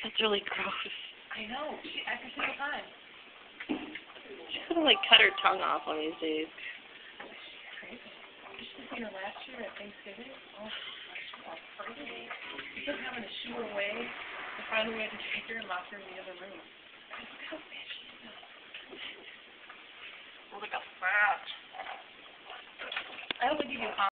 That's really gross. I know. Every single time. She's gonna like cut her tongue off one of these days. Crazy. Did you see her last year at Thanksgiving? Oh, she was crazy. She kept having to shoo her away. And finally we had to take her and lock her in the other room. Look how fat she is. Look how fat. I don't think you can